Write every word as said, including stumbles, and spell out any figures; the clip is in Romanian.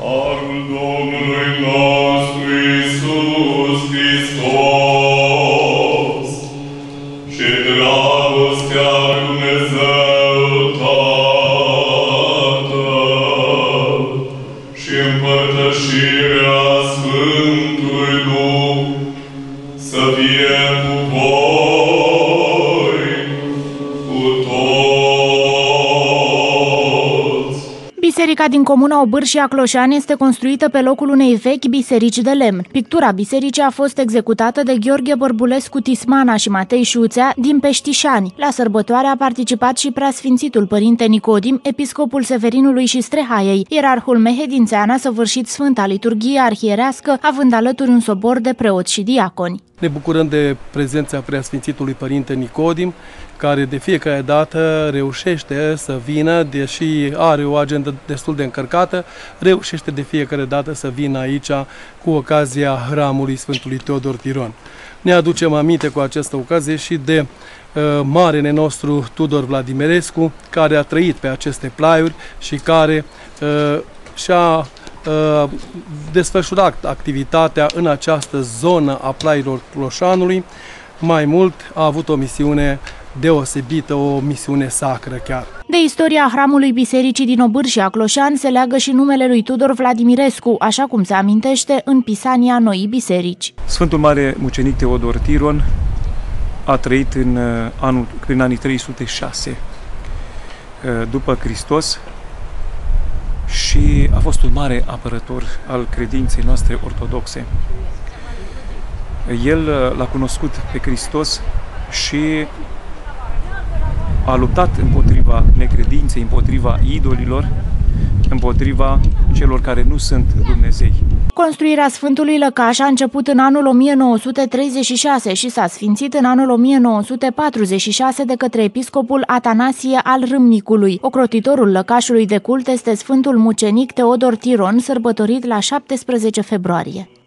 Harul Domnului nostru Iisus Hristos și dragostea lui Dumnezeu Tatăl și împărtășirea Sfântului Duh să fie cu voi, cu toți. Biserica din comuna Obârșia Cloșani este construită pe locul unei vechi biserici de lemn. Pictura bisericii a fost executată de Gheorghe Bărbulescu Tismana și Matei Șuțea din Peștișani. La sărbătoare a participat și preasfințitul părinte Nicodim, episcopul Severinului și Strehaiei. Ierarhul Mehedințean a săvârșit Sfânta Liturghie arhierească, având alături un sobor de preoți și diaconi. Ne bucurăm de prezența preasfințitului părinte Nicodim, care de fiecare dată reușește să vină, deși are o agendă destul de încărcată, reușește de fiecare dată să vină aici cu ocazia hramului Sfântului Teodor Tiron. Ne aducem aminte cu această ocazie și de uh, marele nostru Tudor Vladimirescu, care a trăit pe aceste plaiuri și care uh, și-a uh, desfășurat activitatea în această zonă a plaiurilor Cloșanului. Mai mult, a avut o misiune deosebită, o misiune sacră chiar. De istoria hramului bisericii din Obârșia Cloșani se leagă și numele lui Tudor Vladimirescu, așa cum se amintește în Pisania Noii Biserici. Sfântul Mare Mucenic Teodor Tiron a trăit în anul, prin anii trei sute șase după Hristos și a fost un mare apărător al credinței noastre ortodoxe. El l-a cunoscut pe Hristos și a luptat împotriva necredinței, împotriva idolilor, împotriva celor care nu sunt Dumnezei. Construirea Sfântului Lăcaș a început în anul o mie nouă sute treizeci și șase și s-a sfințit în anul o mie nouă sute patruzeci și șase de către episcopul Atanasie al Râmnicului. Ocrotitorul lăcașului de cult este Sfântul Mucenic Teodor Tiron, sărbătorit la șaptesprezece februarie.